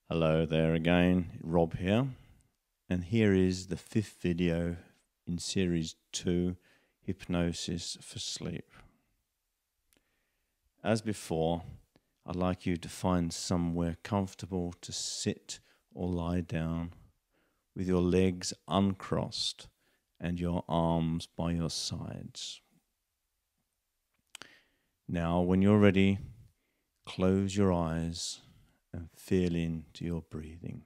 Hello there again, Rob here, and here is the fifth video in Series 2, Hypnosis for Sleep. As before, I'd like you to find somewhere comfortable to sit or lie down with your legs uncrossed and your arms by your sides. Now, when you're ready, close your eyes and feel into your breathing.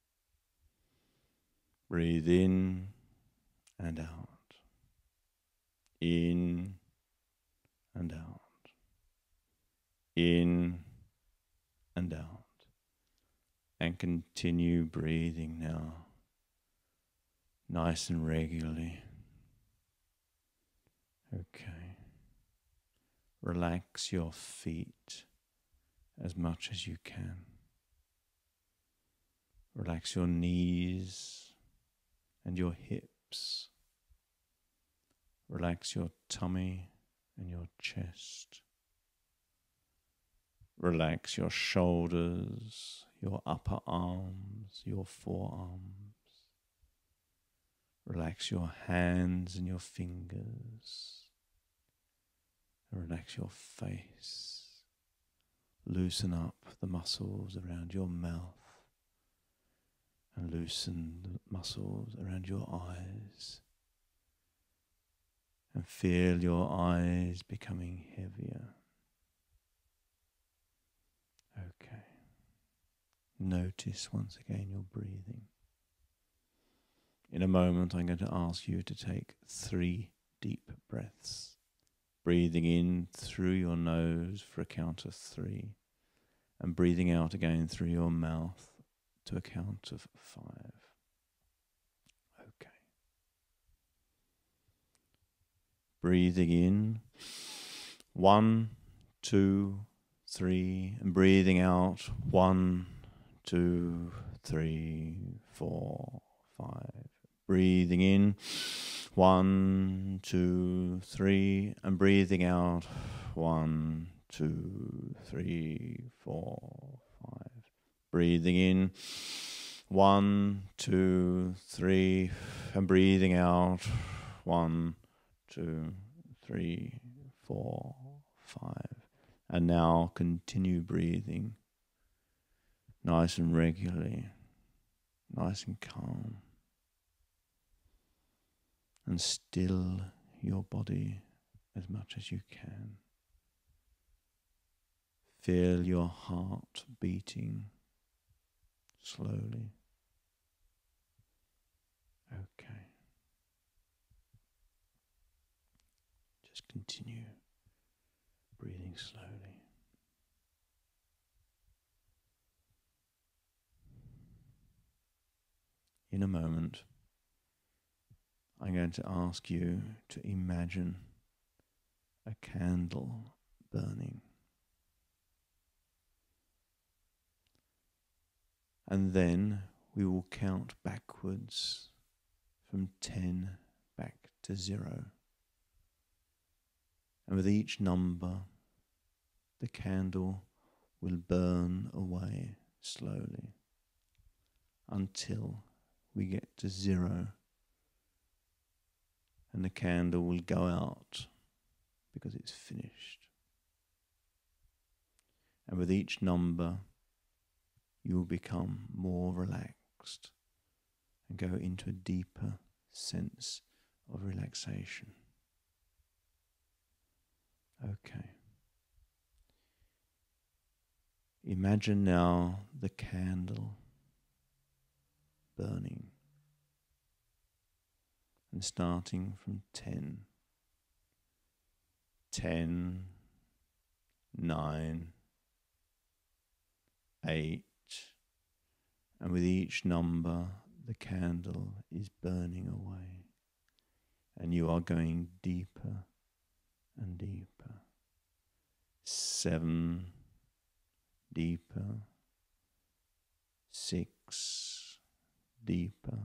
Breathe in and out. In and out. In and out. And continue breathing now, nice and regularly. Okay. Relax your feet as much as you can. Relax your knees and your hips. Relax your tummy and your chest. Relax your shoulders, your upper arms, your forearms. Relax your hands and your fingers. Relax your face. Loosen up the muscles around your mouth. And loosen the muscles around your eyes. And feel your eyes becoming heavier. Okay. Notice once again your breathing. In a moment, I'm going to ask you to take 3 deep breaths. Breathing in through your nose for a count of 3. And breathing out again through your mouth to a count of 5. Okay. Breathing in, 1, 2, 3, and breathing out, 1, 2, 3, 4, 5. Breathing in, 1, 2, 3, and breathing out, 1, 2, 3, 4, 5. Breathing in, 1, 2, 3, and breathing out, 1, 2, 3, 4, 5. And now continue breathing nice and regularly, nice and calm. And still your body as much as you can. Feel your heart beating slowly. Okay. Just continue breathing slowly. In a moment, I'm going to ask you to imagine a candle burning. And then we will count backwards from 10 back to 0. And with each number, the candle will burn away slowly until we get to 0. And the candle will go out because it's finished. And with each number, you will become more relaxed and go into a deeper sense of relaxation. Okay. Imagine now the candle burning. And starting from 10, 10, 9, 8, and with each number the candle is burning away, and you are going deeper and deeper. 7, deeper. 6, deeper.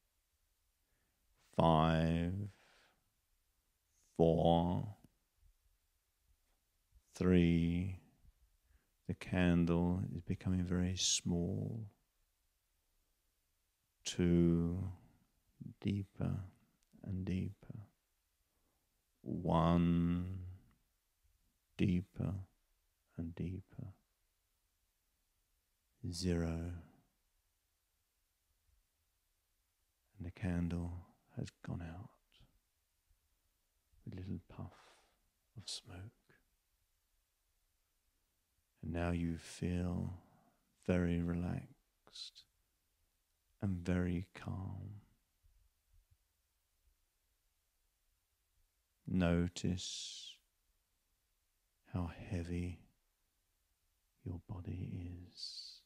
5, 4, 3, the candle is becoming very small 2, deeper and deeper. 1, deeper and deeper. 0, and the candle has gone out with a little puff of smoke. And now you feel very relaxed and very calm. Notice how heavy your body is.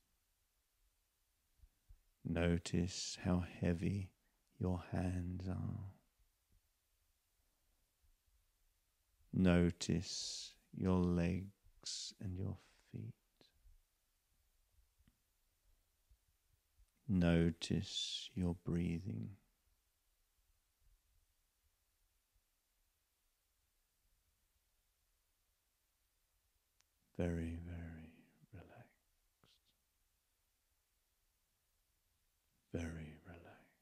Notice how heavy your hands are. Notice your legs and your feet. Notice your breathing. Very, very relaxed. Very relaxed.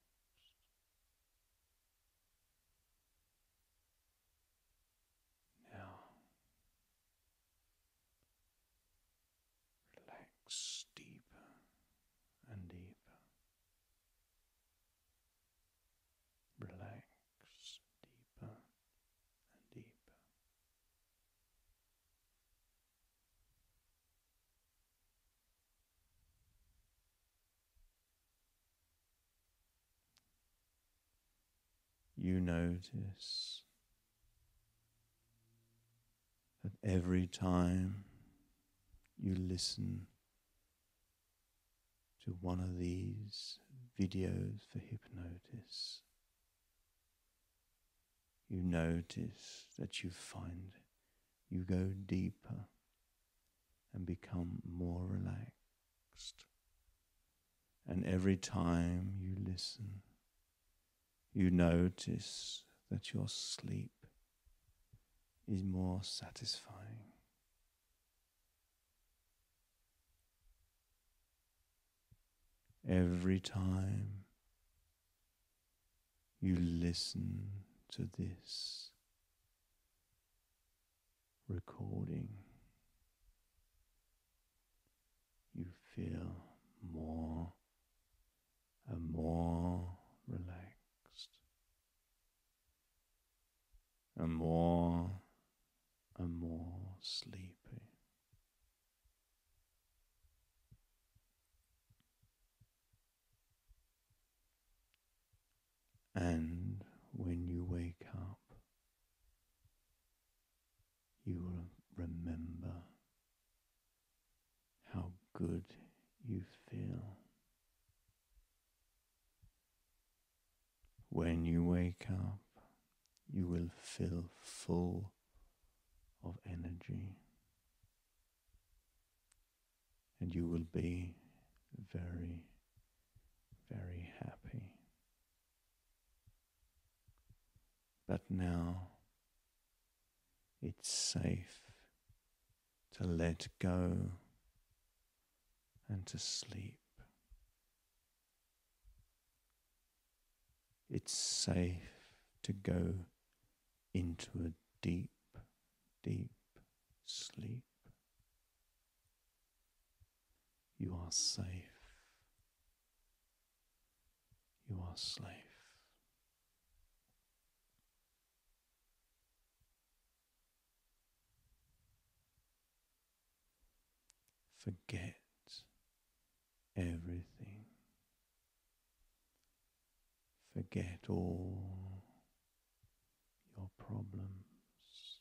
Now, relax deeper and deeper. Relax deeper and deeper. You notice that every time you listen to one of these videos for hypnosis, you notice that you find you go deeper and become more relaxed. And every time you listen, you notice that your sleep is more satisfying. Every time you listen to this recording, you feel more and more relaxed, and more sleepy. And when you wake up, you will remember how good you feel. When you wake up, you will feel full of energy, and you will be very, very happy. But now it's safe to let go and to sleep. It's safe to go into a deep, deep sleep. You are safe. You are safe. Forget everything. Forget all your problems.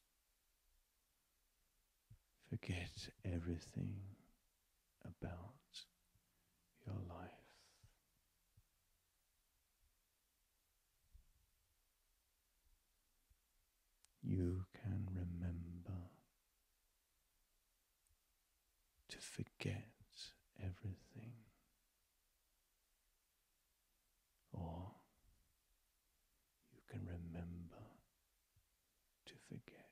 Forget everything about your life. You can remember to forget everything, or you can remember to forget.